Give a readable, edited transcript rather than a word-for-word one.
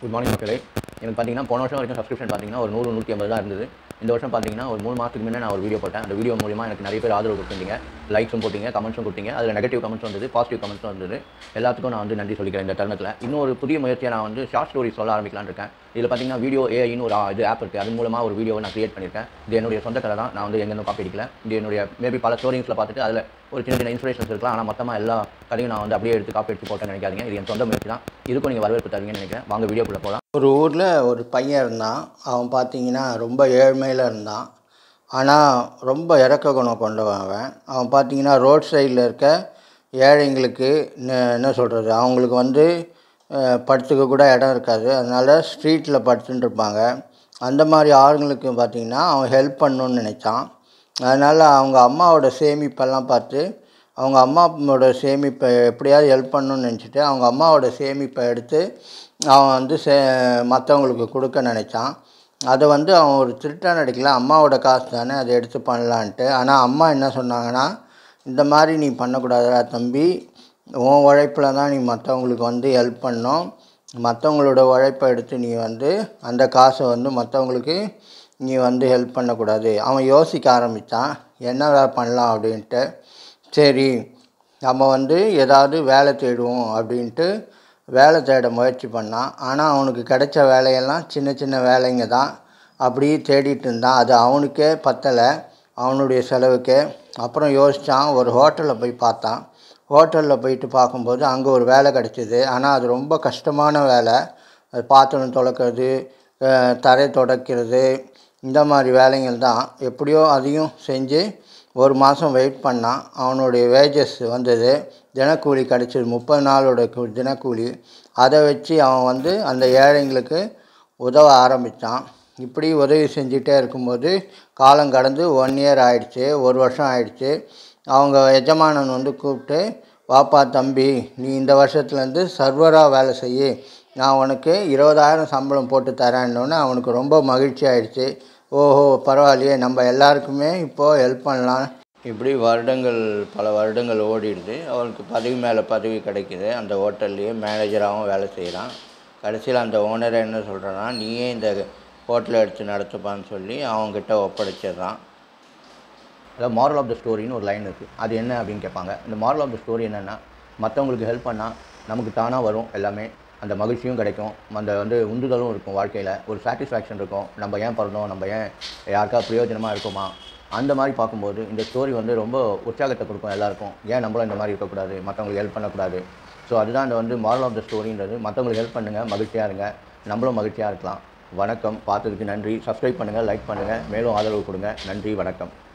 Good morning மக்களே. எனக்கு பார்த்தீங்கன்னா போன வருஷம் வரைக்கும் சப்ஸ்கிரிப்ஷன் பார்த்தீங்கன்னா ஒரு 100 150 தான் இருந்தது. இந்த வருஷம் பார்த்தீங்கன்னா ஒரு 3 மாதத்துக்கு முன்னே நான் ஒரு வீடியோ போட்டேன். அந்த வீடியோ மூலிமா எனக்கு நிறைய பேர் ஆதரவு கொடுத்தீங்க, லைக்ஸும் போட்டிங்க, கமெண்ட்ஸும் கொடுத்தீங்க. அதில் நெகட்டிவ் கமெண்ட்ஸ் வந்தது, பாசிட்டிவ் கமெண்ட்ஸும் வந்தது. எல்லாத்துக்கும் நான் வந்து நன்றி சொல்லிக்கிறேன் இந்த தருணத்தில். இன்னும் ஒரு புதிய முயற்சியை நான் வந்து ஷார்ட் ஸ்டோரிஸ் சொல்ல ஆரம்பிக்கலான்னு இருக்கேன். இதில் பார்த்தீங்கன்னா வீடியோ ஏஐன்னு ஒரு இது ஆப் இருக்குது. அது மூலமாக ஒரு வீடியோவை நான் கிரியேட் பண்ணியிருக்கேன். இது என்னுடைய சொந்த கதை தான். நான் வந்து எங்கேருந்து காப்பி அடிக்கல. இது என்னுடைய மேபி பல ஸ்டோரிஸில் பார்த்துட்டு அதில் ஒரு சின்ன சின்ன இன்ஸ்பிரேஷன்ஸ் இருக்கலாம். ஆனால் மொத்தமாக எல்லா கதையும் நான் வந்து அப்படியே எடுத்து காப்பி அடித்து போட்டேன்னு நினைக்காதீங்க. இது என் சொந்த முயற்சி தான். இதுக்கும் நீங்கள் வரவேற்பு தருவீங்கன்னு நினைக்கிறேன். வாங்க வீடியோக்குள்ளே போகலாம். ஒரு ஊரில் ஒரு பையன் இருந்தான். அவன் பார்த்தீங்கன்னா ரொம்ப ஏழ்மையில் இருந்தான். ஆனால் ரொம்ப இரக்க குணம் கொண்டவன் அவன். அவன் பார்த்தீங்கன்னா ரோட் சைடில் இருக்க ஏழைங்களுக்கு என்ன சொல்கிறது, அவங்களுக்கு வந்து படுத்துக்க கூட இடம் இருக்காது. அதனால் ஸ்ட்ரீட்டில் படுத்துட்டு இருப்பாங்க. அந்த மாதிரி ஆளுங்களுக்கு பார்த்திங்கன்னா அவன் ஹெல்ப் பண்ணணுன்னு நினச்சான். அதனால் அவங்க அம்மாவோட சேமிப்பெல்லாம் பார்த்து அவங்க அம்மாவோட சேமிப்பை எப்படியாவது ஹெல்ப் பண்ணணுன்னு நினச்சிட்டு அவங்க அம்மாவோட சேமிப்பை எடுத்து அவன் வந்து மற்றவங்களுக்கு கொடுக்க நினச்சான். அதை வந்து அவன் ஒரு திருட்டாக நடிக்கல, அம்மாவோட காசு தானே, அதை எடுத்து பண்ணலான்ட்டு. ஆனால் அம்மா என்ன சொன்னாங்கன்னா, இந்த மாதிரி நீ பண்ணக்கூடாதுடா தம்பி, உன் உழைப்பில் தான் நீ மற்றவங்களுக்கு வந்து ஹெல்ப் பண்ணணும். மற்றவங்களோட உழைப்பை எடுத்து நீ வந்து அந்த காசை வந்து மற்றவங்களுக்கு நீ வந்து ஹெல்ப் பண்ணக்கூடாது. அவன் யோசிக்க ஆரம்பித்தான், என்ன பண்ணலாம் அப்படின்ட்டு. சரி, நம்ம வந்து ஏதாவது வேலை தேடுவோம் அப்படின்ட்டு வேலை தேட முயற்சி பண்ணான். ஆனால் அவனுக்கு கிடைச்ச வேலையெல்லாம் சின்ன சின்ன வேலைங்க தான். அப்படியே தேடிட்டு இருந்தான். அது அவனுக்கே பத்தலை, அவனுடைய செலவுக்கு. அப்புறம் யோசித்தான், ஒரு ஹோட்டலில் போய் பார்த்தான். ஹோட்டலில் போயிட்டு பார்க்கும்போது அங்கே ஒரு வேலை கிடச்சிது. ஆனால் அது ரொம்ப கஷ்டமான வேலை. அது பாத்திரம் துலக்கிறது, தரை துடைக்கிறது, இந்த மாதிரி வேலைகள் தான். எப்படியோ அதையும் செஞ்சு ஒரு மாதம் வெயிட் பண்ணான். அவனுடைய வேஜஸ் வந்தது, தினக்கூலி கிடச்சிது, 30 நாளோட தினக்கூலி. அதை வச்சு அவன் வந்து அந்த ஏழைங்களுக்கு உதவ ஆரம்பித்தான். இப்படி உதவி செஞ்சிட்டே இருக்கும்போது காலம் கடந்து 1 இயர் ஆயிடுச்சு, 1 வருஷம் ஆயிடுச்சு. அவங்க எஜமானன் வந்து கூப்பிட்டு, வாப்பா தம்பி, நீ இந்த வருஷத்துலேருந்து சர்வராக வேலை செய்ய, நான் உனக்கு 20,000 சம்பளம் போட்டு தரேன்னொன்னே அவனுக்கு ரொம்ப மகிழ்ச்சி ஆயிடுச்சு. ஓஹோ, பரவாயில்லையே, நம்ம எல்லாருக்குமே இப்போது ஹெல்ப் பண்ணலாம். இப்படி பல வருடங்கள் ஓடிடுது. அவனுக்கு பதவி மேலே பதவி கிடைக்கிது. அந்த ஹோட்டல்லையே மேனேஜராகவும் வேலை செய்கிறான். கடைசியில் அந்த ஓனரை என்ன சொல்கிறான்னா, நீயே இந்த ஹோட்டலை எடுத்து நடத்துப்பான்னு சொல்லி அவங்ககிட்ட ஒப்படைச்சிடுறான். அதாவது மாரல் ஆஃப் த ஸ்டோரின்னு ஒரு லைன் இருக்குது. அது என்ன அப்படின்னு கேட்பாங்க. இந்த மாரல் ஆஃப் த ஸ்டோரி என்னென்னா, மற்றவங்களுக்கு ஹெல்ப் பண்ணால் நமக்கு தானாக வரும் எல்லாமே. அந்த மகிழ்ச்சியும் கிடைக்கும், அந்த வந்து உந்துதலும் இருக்கும், வாழ்க்கையில் ஒரு சாட்டிஸ்ஃபேக்ஷன் இருக்கும். நம்ம ஏன் பிறந்தோம், நம்ம ஏன் யாருக்கா பிரயோஜனமாக இருக்குமா, அந்த மாதிரி பார்க்கும்போது இந்த ஸ்டோரி வந்து ரொம்ப உற்சாகத்தை கொடுக்கும் எல்லாருக்கும். ஏன் நம்மளும் இந்த மாதிரி இருக்கக்கூடாது, மற்றவங்களுக்கு ஹெல்ப் பண்ணக்கூடாது. ஸோ அதுதான் இந்த வந்து மாரல் ஆஃப் த ஸ்டோரின்றது. மற்றவங்களுக்கு ஹெல்ப் பண்ணுங்கள், மகிழ்ச்சியாக இருங்க, நம்மளும் மகிழ்ச்சியாக இருக்கலாம். வணக்கம். பார்த்ததுக்கு நன்றி. சப்ஸ்கிரைப் பண்ணுங்கள், லைக் பண்ணுங்கள், மேலும் ஆதரவு கொடுங்க. நன்றி, வணக்கம்.